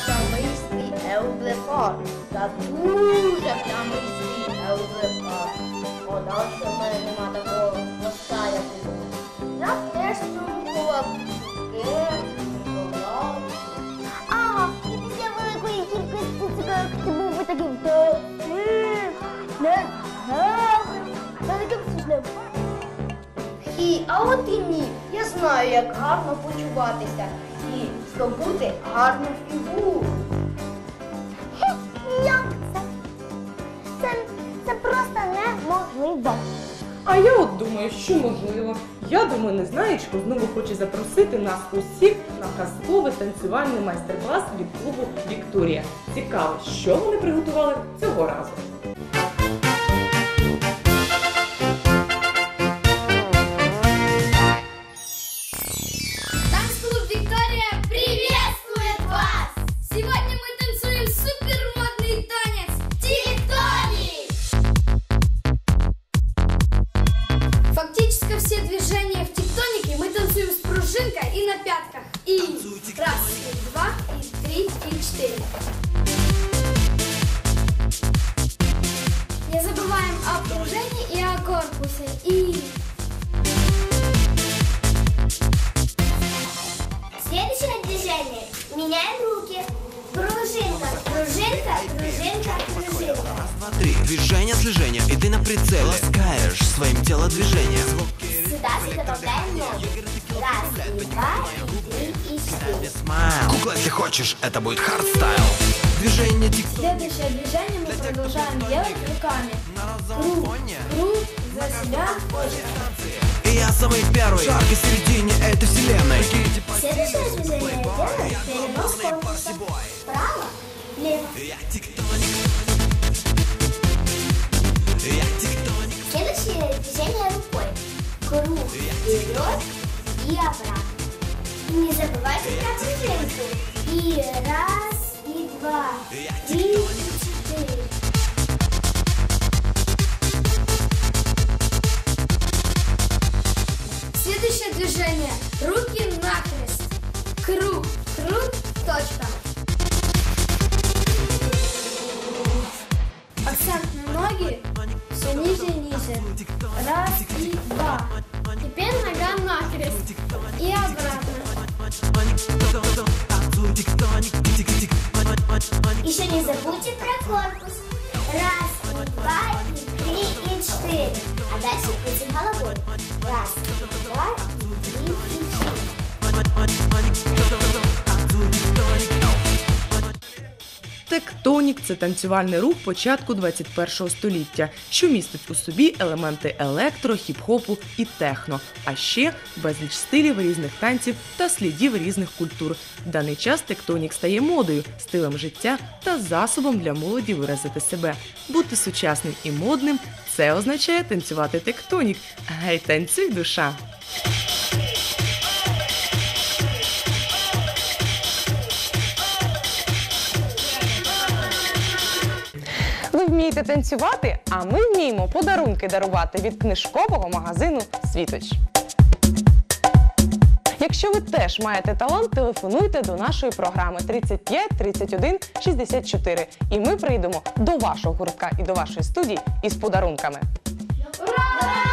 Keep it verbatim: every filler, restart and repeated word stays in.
плямистий Еуглефар та дуже плямистий Еуглефар. Шкода, що в мене нема такого хвоста, як у нього. Я теж пробував Геркулес. А, і після великої кількості цукерок ти був би таким товстим, негарним, та таким смішним. І, а от і ні. Я знаю, як гарно почуватися і здобути гарну фігуру. Хе, як це? Це, це просто неможливо. А я от думаю, що можливо. Я думаю, Незнайечко знову хоче запросити нас усіх на казковий танцювальний майстер-клас від клубу «Вікторія». Цікаво, що вони приготували цього разу. Танцклуб «Виктория» приветствует вас! Сегодня мы танцуем супермодный танец «Тектоник». Фактически все движения в «Тектонике» мы танцуем с пружинкой и на пятках. И раз, и два, и три, и четыре. Не забываем о пружине и о корпусе. И... Следующее движение. Меняем руки. Пружинка, пружинка, пружинка, пружинка. Раз, два, три. Движение, слежение, и ты на прицеле. Ласкаешь своим телодвижением. Сюда добавляем ноги. Раз, и два, и три, и четыре. Смайл. Кукла, если хочешь, это будет хардстайл. Движение тик-ток. Следующее движение мы продолжаем делать руками. Круг, круг, за себя, И я самый первый. Жаркой середине этой вселенной. Следующее движение делаем перенос корпуса. Вправо, влево. Я тектоник. Я тектоник. Следующее движение рукой. Круг вперед и обратно. И не забывайте про пружинку. И раз, и два, и четыре. Следующее движение. Руки накрест. Круг, круг, точка. Акцент на ноги. Все ниже и ниже. Раз и два. Теперь нога накрест. И обратно. Еще не забудьте про корпус. Раз, и два, и три, и четыре. А дальше крутим головой. Раз, и два, и три, и четыре. Тектонік – це танцювальний рух початку двадцять першого століття, що містить у собі елементи електро, хіп-хопу і техно, а ще безліч стилів різних танців та слідів різних культур. В даний час тектонік стає модою, стилем життя та засобом для молоді виразити себе. Бути сучасним і модним – це означає танцювати тектонік. Гей, танцюй, душа! Ви вмієте танцювати, а ми вміємо подарунки дарувати від книжкового магазину «Світоч». Якщо ви теж маєте талант, телефонуйте до нашої програми тридцять п'ять тридцять один шістдесят чотири і ми прийдемо до вашого гуртка і до вашої студії із подарунками. Ура!